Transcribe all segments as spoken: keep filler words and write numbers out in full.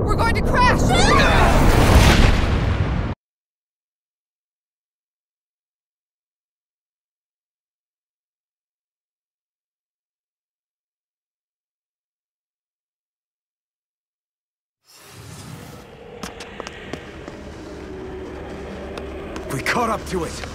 We're going to crash! We caught up to it!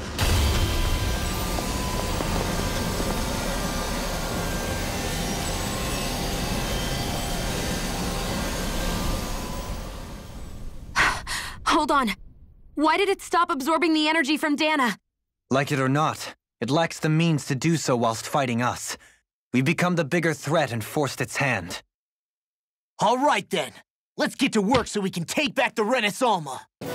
Hold on. Why did it stop absorbing the energy from Dana? Like it or not, it lacks the means to do so whilst fighting us. We've become the bigger threat and forced its hand. All right then. Let's get to work so we can take back the Renaissama.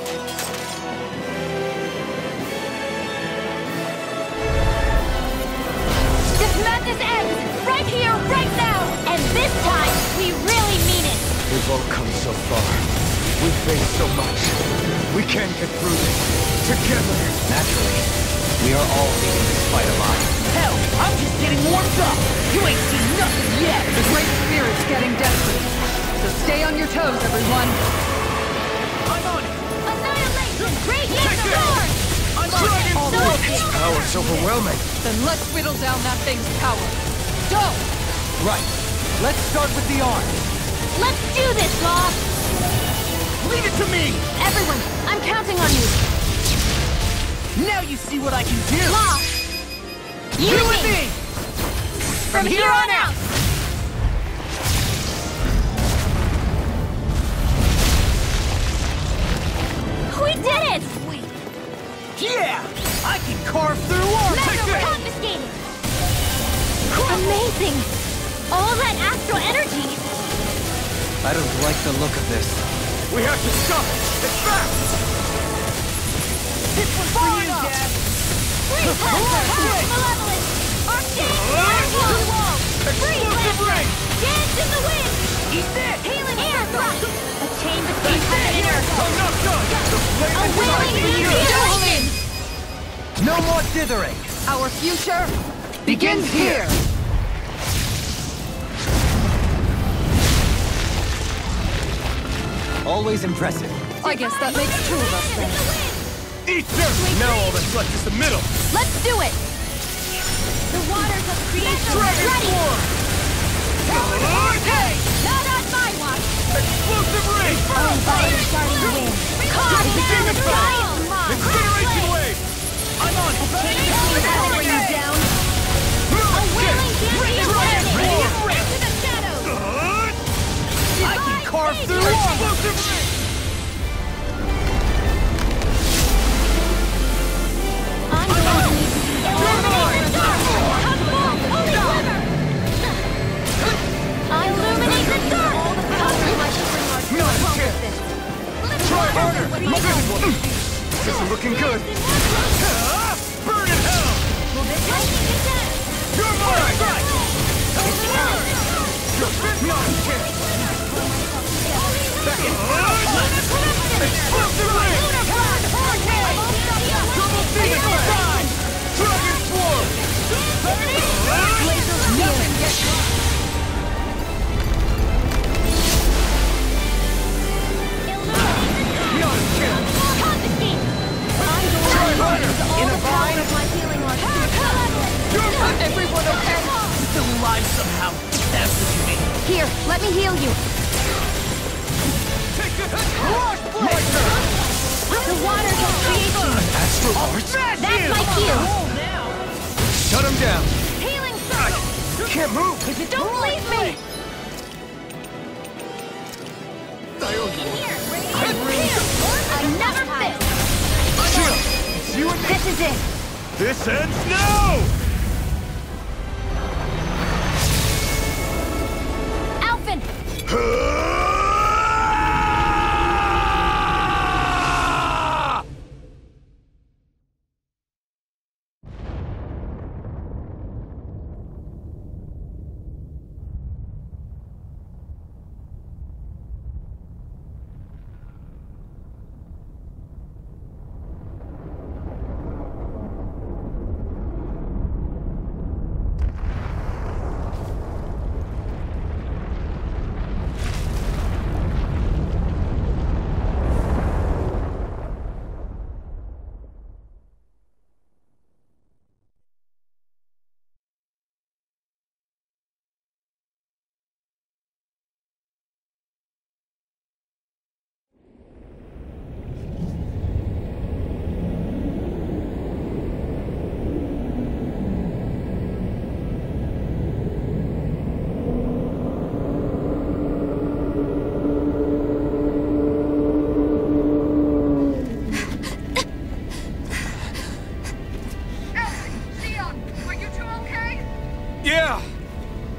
This madness ends! Right here, right now! And this time, we really mean it! We've all come so far. We've faced so much. We can get through this. Together. Naturally. We are all leaving this fight alive. Hell, I'm just getting warmed up! You ain't seen nothing yet! The Great Spirit's getting desperate. So stay on your toes, everyone. I'm on it! Annihilation! Radiant sword! I'm on it! So Its power's overwhelming. Then let's whittle down that thing's power. Go! Right. Let's start with the arm. let's do this, Law! Leave it to me! Everyone, I'm counting on you. Now you see what I can do! Law! You You and with me! me! From here on out! We did it! Yeah! I can carve through armor! Metal confiscated! Amazing! All that astral energy! I don't like the look of this. We have to stop it! It's fast! This one's for you, Dad! Freeze Hunter! Malevolent! Arcane! Airwall! Wall! Freeze Blaster! Dance in the wind! Eat this! Healing air thrust! A chain between heaven and earth! I'm not done! The flame A is willing rising! infusion! No more dithering! Our future begins here! Always impressive. I guess that makes two of us then. Eat this! Now all that's left is the middle! Let's do it! The waters of creation Dragon ready! Form! Hey! Not on my watch! Explosive ring! Our fire starting to win! Caught in the giant mob! Incineration wave! I'm on it! Chain between heaven and earth down! A willing champion Dragon landing! Form! Into the shadows! I can carve through armor! Explosive ring! I'm going to need to use illuminate the dark! Come forth, holy glimmer! Illuminate the dark! Conquer my supermarket! Not a chance! Try harder! I know! This isn't looking good! Burn in hell! You're mine! Not a chance! Back in! Explosive ring! Double Phoenix Blast! Dragon Swarm! Nothing gets Not a chance! Try harder! In a vine of my healing arts. everyone okay? Still alive somehow. That's what you mean. Here, let me heal you. Take a hit! Rush Blaster! The waters of creation. Astral Arts? That's my cue. Shut him down! Healing circle. You can't move! Don't leave me. Another fist. Shield! It's you and me! This is it. This ends now! Alphen.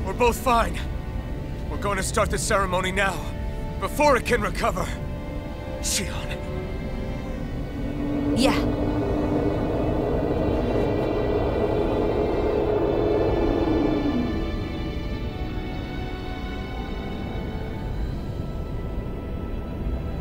We're both fine. We're going to start the ceremony now, before it can recover. Shion. Yeah.